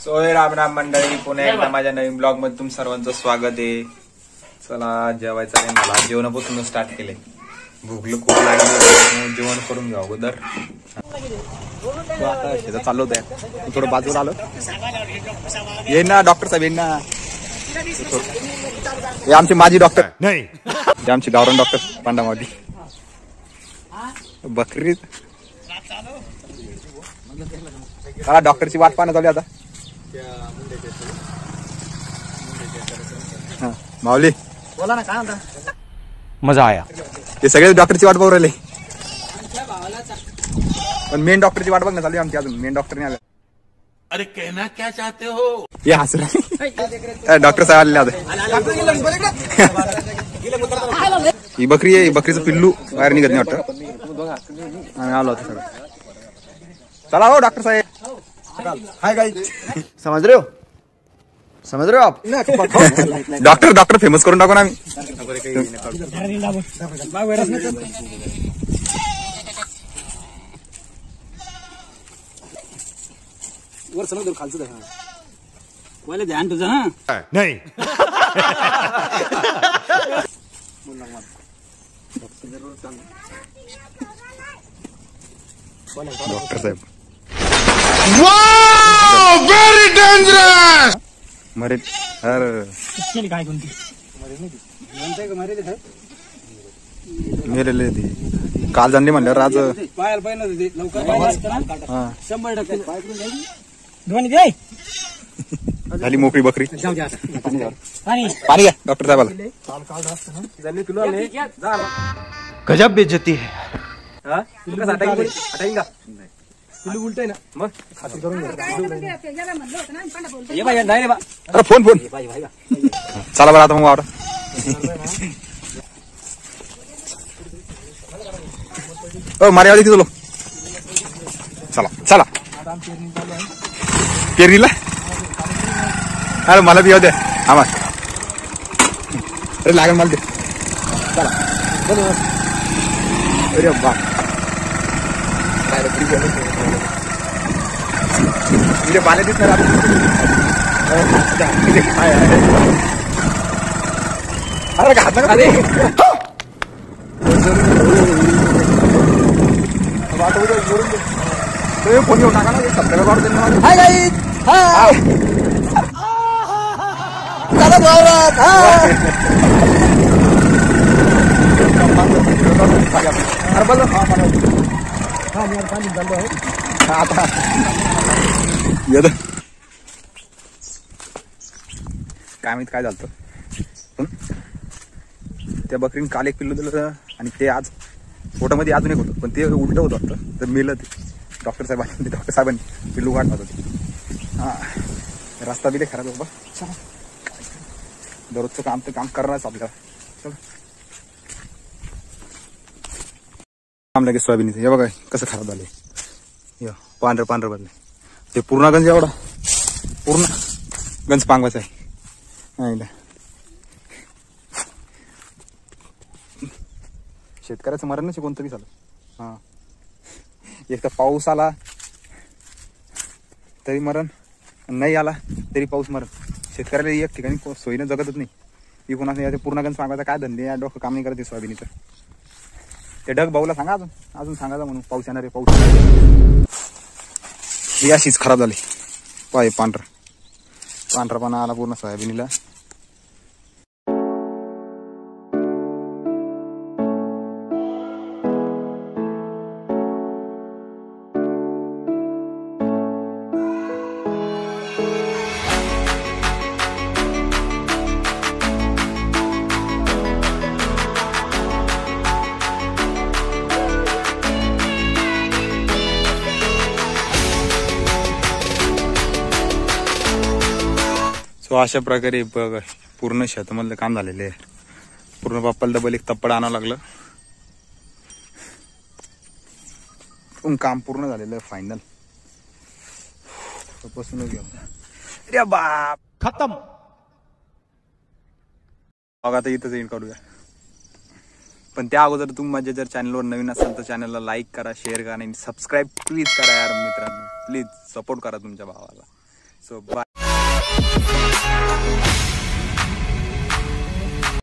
सोय राम राम मंडळी, पुन्हा एकदा माझ्या नवीन ब्लॉग मध्ये तुम सर्वांचं स्वागत आहे. चला जेवायचं आहे, मला जेवणापासून स्टार्ट केले. भूकलं खूप लागली, जेवण करून घ्या अगोदर. चाललो होतं थोडं बाजूला आलो. येईन ना डॉक्टर साहेब, येईन ना. हे आमचे माजी डॉक्टर नाही, हे आमचे गावरान डॉक्टर पांडामावडी. बकरी हा डॉक्टरची वाट पाहणं चालू आता. माऊली बोला ना, काय म्हणता? मजा आया. ते सगळे डॉक्टरची वाट पाहू राहिले, पण मेन डॉक्टरची वाट बघणं चालू आमची. अजून मेन डॉक्टर नाही आला. अरे कहना क्या चाहते हो? ये हस डॉक्टर साहेब आलेले आता. ही बकरी आहे, बकरीचं पिल्लू बाहेर निघत नाही वाटतं. आम्ही आलो होतो सगळं. चला हो डॉक्टर साहेब. हाय गाइस, समझ रहे हो आप? डॉक्टर फेमस करून टाकू ना आम्ही. वर समज खालचं पहिले ध्यान तुझं. हा नाही. डॉक्टर साहेब व्हेरी डेंजरस. मरे अरे काय कोणती मेलेले ती काल जाणले म्हणल्यावर आज पाहायला पाहिजे लवकर. 100% झाली मोकळी बकरी. पाणी घ्या डॉक्टर साहेबाला. गजब बेइज्जती है. उलट आहे ना मग खात्री करून अरे फोन चला बरं आता मग वावरा. मारेवाली तिथं चला चला पेरणीला. अरे मला बी येऊ द्या आम्हा. अरे लागेल मला ते. चला अरे बा पाणी दिसणार. अरे घात नका फोन घेऊन टाका ना. सप्ताह काढून देणार. हाय गाइस, चला वावरात. अरे बोल आता येत काय माहित काय झालं. पण त्या बकरीने काल एक पिल्लू दिलं आणि ते आज पोटामध्ये अजून एक होतं, पण ते उलट होत वाटतं. तर मेलं ते. डॉक्टर साहेबांनी पिल्लू काढत होतं. हा रस्ता बी खराब बाबा. चला दररोजचं काम तर काम करणारच आपल्याला. चला काम लगेच सोयाबीन. हे बघा कसं खराब झाले. पांढरं बदले. ते पूर्ण गंज एवढा पूर्ण गंज पांगवायचा आहे. शेतकऱ्याचं मरण नाही कोणतं बी झालं. हा एक तर पाऊस आला तरी मरण, नाही आला तरी पाऊस मरण. शेतकऱ्याला एक ठिकाणी सोयीनं जगतच नाही. ही कोणा पूर्ण गंज पांगवायचा काय धंदे. या डोकं काम नाही करत सोयाबीनीचं. ते ढग भाऊला सांगा अजून सांगायचं म्हणून पाऊस येणार आहे पाऊस. ही अशीच खराब झाली. पाय पांढरापणा आला पूर्ण सोयाबीनीला. अशा प्रकारे बघ पूर्ण शेतामधलं काम झालेलं आहे. पूर्ण बाप्पाला डबल एक तप्पड आणावं लागलं. पण काम पूर्ण झालेलं आहे फायनल. बसूनच घेऊन अरे बाप खत्म. बघा आता इथंच एंड काढूया. पण त्या अगोदर तुम्ही माझ्या जर चॅनलवर नवीन असाल तर चॅनलला लाईक करा, शेअर करा आणि सबस्क्राईब प्लीज करा यार मित्रांनो. प्लीज सपोर्ट करा तुमच्या भावाला. So bye.